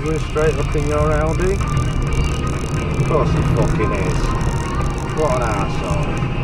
going straight up in your Audi? Of course he fucking is. What an arsehole.